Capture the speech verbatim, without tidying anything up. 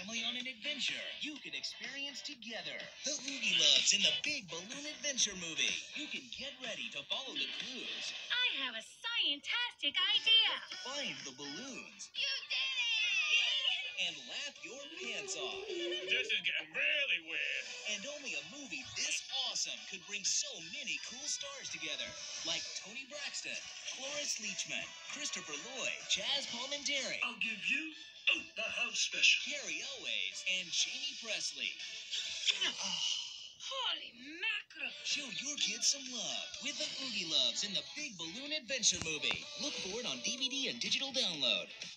family on an adventure you can experience together. The Oogie Loves in the Big Balloon Adventure movie. You can get ready to follow the clues. I have a scientific idea. Find the balloons. You did it! And laugh your pants off. This is getting really weird. And only a movie this awesome could bring so many cool stars together. Like Tony Braxton, Cloris Leachman, Christopher Lloyd, Chaz Palminteri, I'll give you oh, the house special. Carrie Elways, and Jamie Presley. Holy mackerel! Show your kids some love with the Oogie Loves in the Big Balloon Adventure movie. Look for it on D V D and digital download.